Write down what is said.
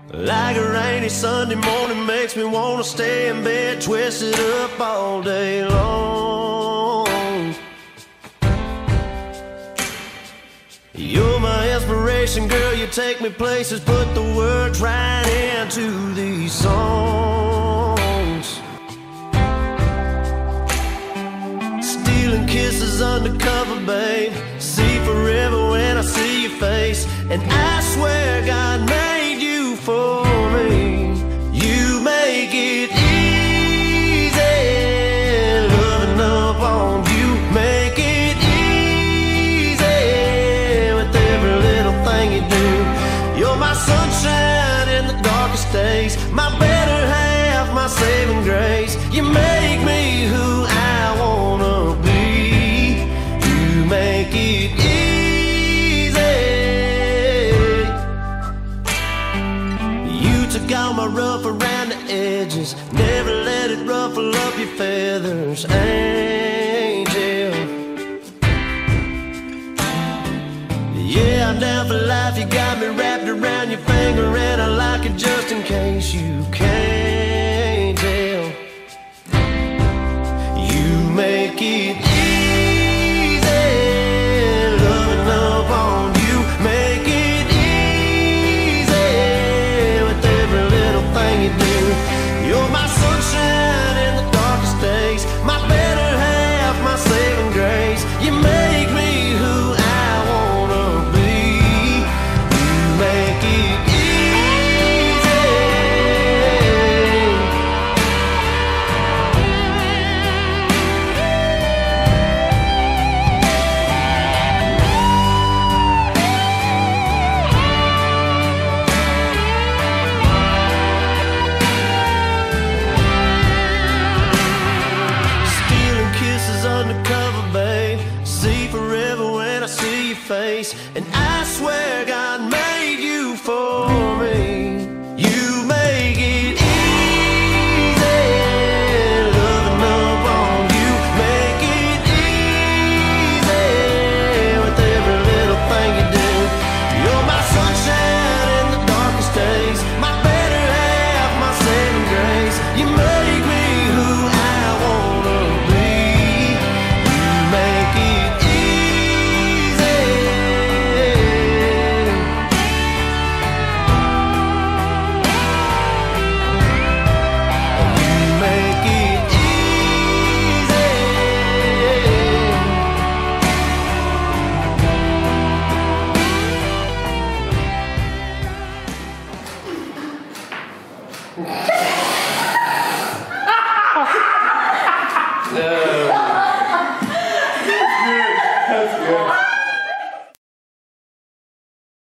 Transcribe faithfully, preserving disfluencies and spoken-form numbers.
Like a rainy Sunday morning makes me wanna stay in bed, twisted up all day long. You're my inspiration, girl, you take me places, put the words right into these songs. Stealing kisses undercover, babe, see forever when I see your face. And I swear God made you for me. You make it easy, loving up on you. Make it easy with every little thing you do. You're my sunshine in the darkest days, my better half, my saving grace. You make me who I wanna be. You make it easy. Took all my rough around the edges, never let it ruffle up your feathers, angel. Yeah, I'm down for life, you got me wrapped around your finger, and I like it just in case you can't tell. You make it easy, loving up on you. Make it you do. You're my sunshine in the darkest days, my better half, my saving grace. You make me who I wanna be. You make it easy. Undercover, babe, see forever when I see your face. And I swear God made you for me. You make it easy, loving up on you. Make it easy with every little thing you do. You're my sunshine in the darkest days, my better half, my saving grace. You make me who I wanna be. Make it easy. You make it easy. No. That's good. That's good.